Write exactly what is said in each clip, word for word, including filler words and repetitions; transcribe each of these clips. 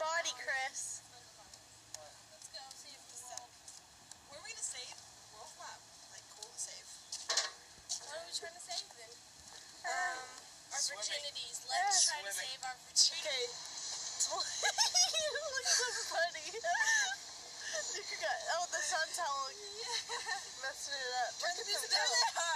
body, Chris. Let's go save this stuff. Where are we gonna save? World Map. Like, cool to save. What are we trying to save then? Um, Our swimming. virginities. Let's try Swimming. to save our virginities. Okay. You look so funny. You got, oh, the sun's howling. Yeah. Messing it up. Turn the music down.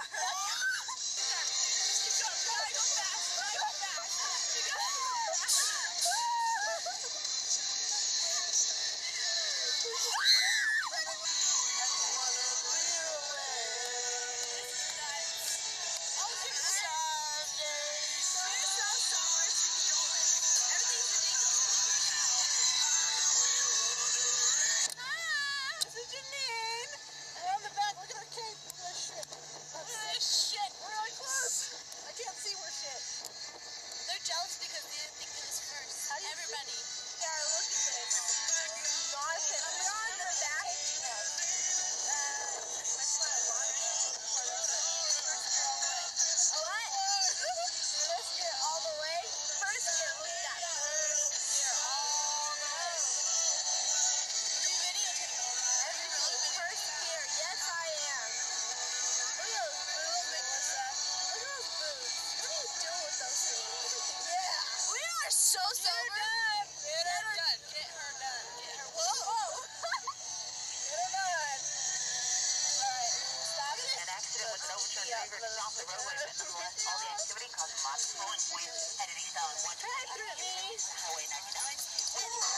Jealous because they didn't think it was first. How do you Everybody. See? Yeah, look at this. Nice. We're on the back. What? First gear all the way? First gear, look at that. First gear all the way. Videotape everything. First gear, yes I am. Look at those boobs, Melissa. Look at those boobs. What are you doing with those things? Yeah. We are so sober. Get her done. Get her done. Get her. Whoa. Whoa. Get her done. Alright, stop it. An accident with an overturned Traeger just off the roadway, but nonetheless, all the activity causing lots of flowing winds headed eastbound one twenty-eight, Highway ninety-nine.